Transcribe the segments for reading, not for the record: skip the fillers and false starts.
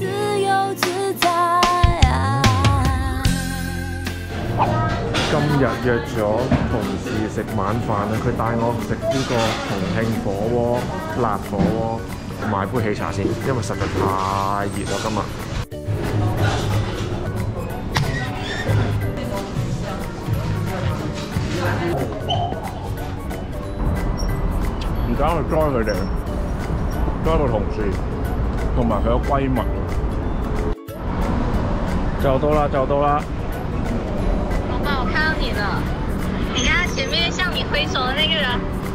自由自在。 今日約咗同事食晚飯啊，佢帶我食呢個重慶火鍋、辣火鍋，我買杯喜茶先，因為實在太熱啦今日。而家去 join 佢哋，join 個同事同埋佢個閨蜜，就到啦，就到啦。 老板，我看到你了，你看前面向你挥手的那个人。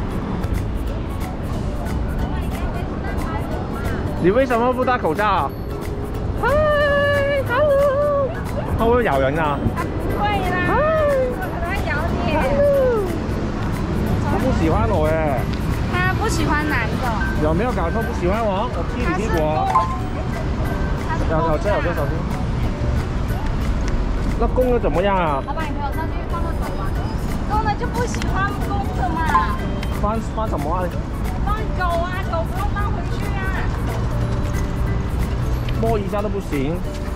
你為什麼不戴口罩？嗨 ，hello， 他會咬人啊？ 不会啦，我可能咬你。 他不喜歡我耶。 他不喜欢男的。 有沒有搞錯？不喜歡我？我踢你屁股。有這有這手機。那公的怎麼樣啊？ 老板，你陪我上去放個狗吧。公的就不喜歡公的嘛。 放什麼啊？ 放狗啊，狗不用放回去啊。 摸一下都不行。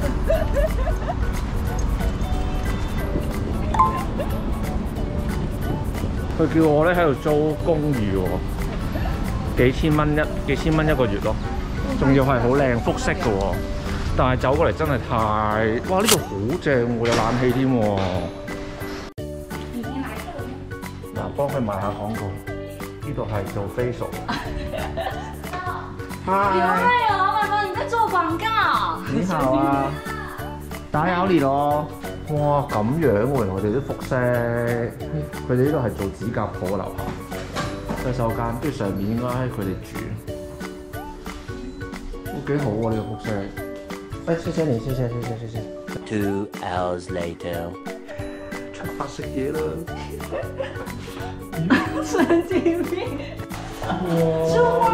佢叫我咧喺度租公寓喎，幾千蚊一個月咯，仲要係好靚複式嘅喎。但係走過嚟真係太，哇！呢度好正喎，有冷氣添喎。嗱，幫佢賣下廣告，呢度係做 facial。 你好，老板娘，你在做廣告。 你好啊，打擾你咯。哇，咁樣喎，原來我哋啲服飾，佢哋呢度係做指甲鋪嘅樓下洗手間，跟住上面應該係佢哋住，都幾好喎呢個服飾。誒，謝謝你，謝謝。 2 hours later， 出發食嘢啦！ 神經病！ 哇！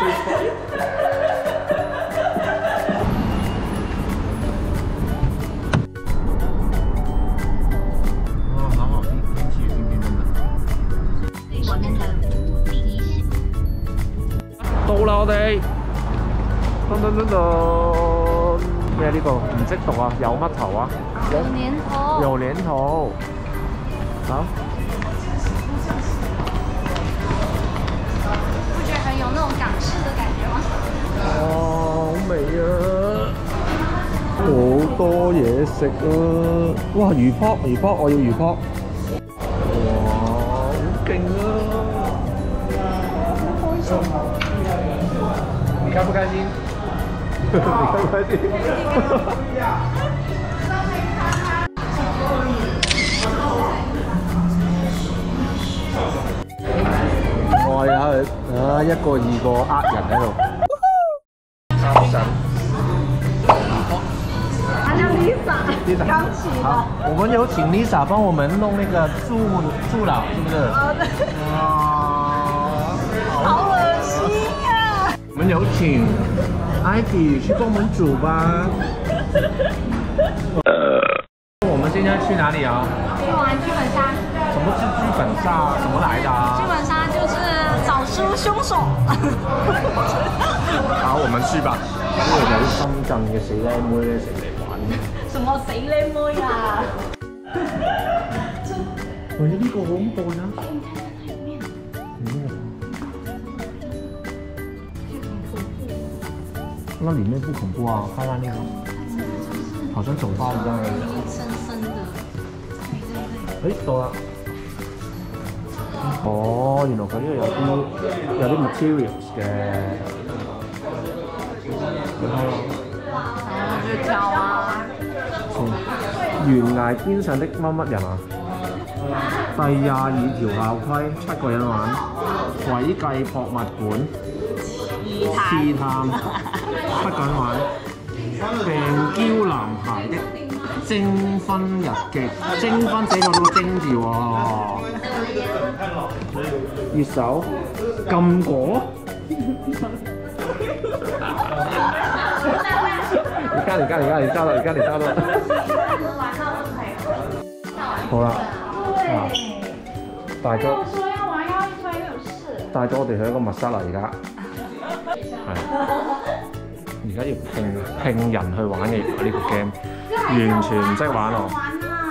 到啦我哋，咩呢個唔識讀啊？有乜頭啊？ 有年頭。 有年頭。好。 不覺得很有那種港式的感覺嗎？ 哇，好味啊！好多嘢食啊！哇，魚泡，我要魚泡。哇，好勁啊！開心。你開不開心？你開不開心？我有一個二個人喺度。三神。 他叫 Lisa， 剛起的。 好，我們有請 Lisa 幫我們弄那個助老，是不是？ 好的。 哇， 好惡心啊！ 我們有請 Ivy 去幫我們煮吧。我們現在去哪裡啊？ 去玩劇本殺。 什麼是劇本殺？什麼來的啊？ 劇本殺就是找出兇手。 好，我們去吧。呢度有啲深圳嘅死靚妹咧，成嚟玩。 什麼死靚妹啊？ 喂，呢個好恐怖呀！那裡面不恐怖啊，看看那個，好像酒吧一樣的。 深深的。 哎，到啦！哦，原來佢呢度有啲 materials 嘅。然後就挑啊。 懸崖邊上的乜乜人啊？第22條校規，7個人玩。詭計博物館。刺探，7個人玩。病嬌男孩的徵婚日記，徵婚寫咗個徵字喎。月手禁果。你交到。好啦，帶咗我哋去一個密室啦，而家係而家要拼人去玩嘅呢個 game， 完全唔識玩哦。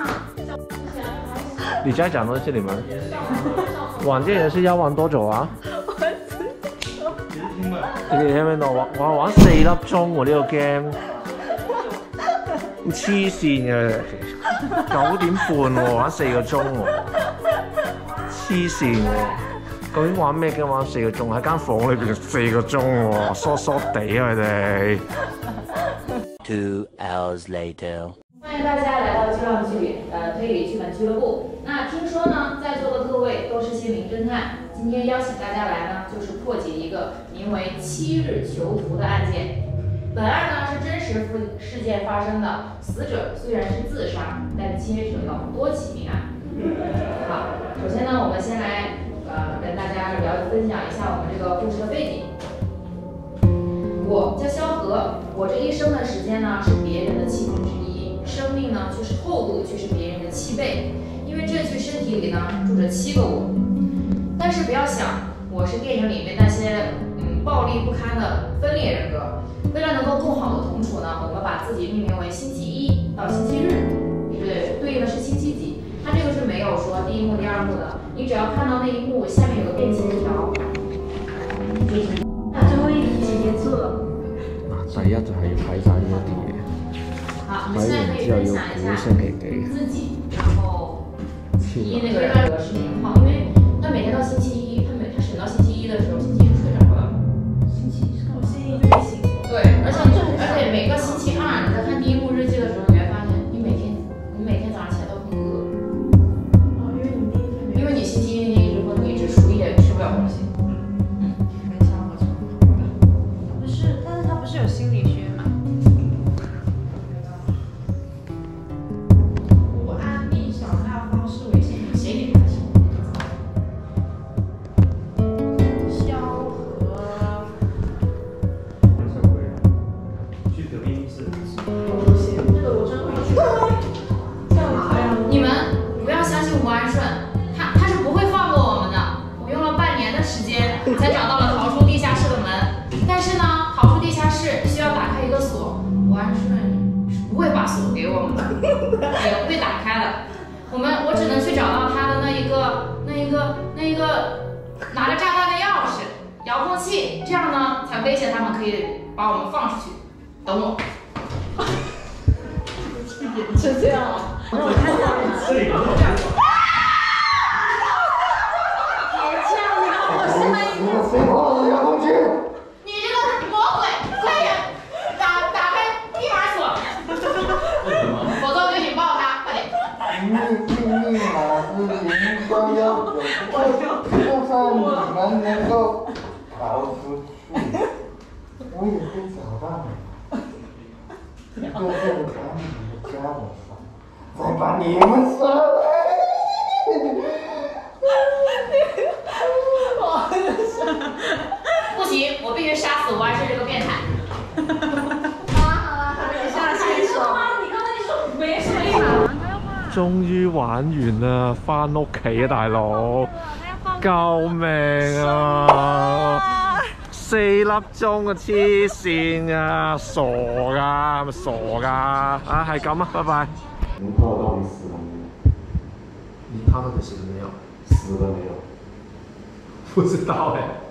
你家講多次你們玩這遊戲要玩多久啊？你哋聽唔聽到？我玩4粒鐘喎呢個 game， 黐線嘅，9點半喎，玩4個鐘喎，黐線喎！究竟玩咩 game 玩4個鐘？喺間房裏邊4個鐘喎，疏疏地啊佢哋。 2 hours later。 欢迎大家来到巨浪推理剧本俱乐部。那听说呢，在座的各位都是些名侦探，今天邀请大家来呢，就是破解一个名为7日囚徒的案件。本案呢是真实事件发生的，死者虽然是自杀，但牵扯到多起命案。好，首先呢，我们先来跟大家分享一下我们这个故事的背景。我叫萧何，我这一生的时间呢是别人的7分之一，生命呢却是厚度却是别人的7倍，因为这具身体里呢住着7个我。但是不要想我是电影里面那些暴力不堪的分裂人格。为了能够更好的同处呢，我们把自己命名为星期一到星期日，对应的是星期几。它这个是没有说第1幕、第2幕的，你只要看到那一幕下面有个便签条，那就会一起结束了。 第一就係要睇晒呢一啲嘢， 好，我们现在可以分享一下自己，然后提那个是年号，因为他每天到星期一，他审到星期一的时候，星期一是睡着了，星期一就会醒。对，而且每个星期2，你在看第1幕日记的时候，你会发现你每天早上起来都很饿。哦，因为你星期一那天一直喝，你一直厨也吃不了东西。 但是他不是有心理学吗？ 我按密小大方式为谁给他写？萧何。 去隔壁密室。 这个我真会去。你们不要相信吴安顺，他是不会放过我们的。我用了半年的时间才找到了逃出地下室的门，但是呢，逃出地下室需要打开一个锁，吴安顺是不会把锁给我们的，也不会打开的。我只能去找到他的那一个拿着炸弹的钥匙、遥控器，这样呢才威胁他们可以把我们放出去。等我。是这样啊。 这里有这样。 别这样，你让我现在遥控器。 你这个魔鬼，快点打开密码锁，否则我就引爆他，快点。 密码是0319，就算你们能够逃出去，我也会找到你。一个个把你的家伙杀，再把你们杀了。 不行，我必须杀死吴安顺这个变态。 好了，你下线手。你刚才你说没什么立马。 終於玩完啦，翻屋企啊大佬！救命啊！4粒鐘啊，黐線啊，傻㗎，係咪傻㗎？啊，係咁啊，拜拜。 你看到底死了没有？ 你他到底死了沒有？ 死了没有？ 不知道哎。